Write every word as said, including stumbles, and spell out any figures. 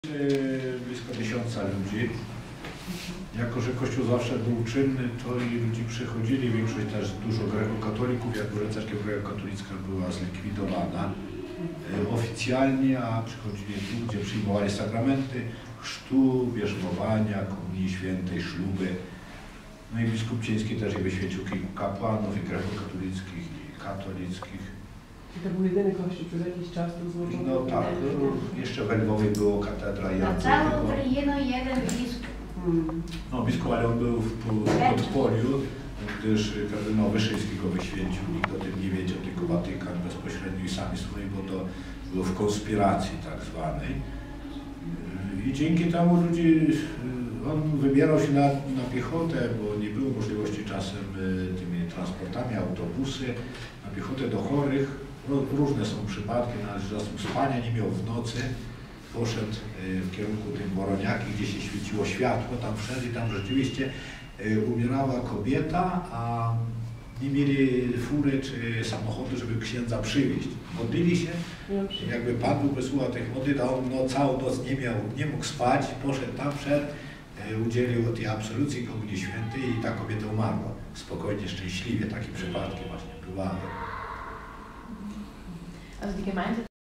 Blisko tysiąca ludzi. Jako że Kościół zawsze był czynny, to i ludzi przychodzili, większość też dużo grekokatolików, jako że cerkiew grekokatolicka była zlikwidowana e, oficjalnie, a przychodzili tu, gdzie przyjmowali sakramenty chrztu, bierzmowania, komunii świętej, śluby. No i biskup Ciński też i wyświecił kilku kapłanów i grekokatolickich, i katolickich. I to był jedyny kościół przez jakiś czas tu złożony? No tak, no, jeszcze w Lwowie było katedra i Na całą Ukrainę jeden biskup. Hmm. No biskup, ale on był w, w podpoliu, gdyż kardynał Wyszyński go wyświęcił, nikt o tym nie wiedział, tylko Watykan bezpośrednio i sami swoi, bo to było w konspiracji tak zwanej. I dzięki temu ludzi, on wybierał się na, na piechotę, bo nie było możliwości czasem tymi transportami, autobusy, na piechotę do chorych. Różne są przypadki, nawet czasem spania nie miał w nocy. Poszedł w kierunku tym Woroniaki, gdzie się świeciło światło, tam wszędzie, tam rzeczywiście umierała kobieta, a nie mieli fury czy samochodu, żeby księdza przywieźć. Modlili się, jakby Pan Bóg wysłuchał tych modlitw, a on no, całą noc nie miał, nie mógł spać, poszedł tam, wszedł, udzielił tej absolucji Komunii Świętej i ta kobieta umarła. Spokojnie, szczęśliwie, takie przypadki właśnie bywały. Also die Gemeinde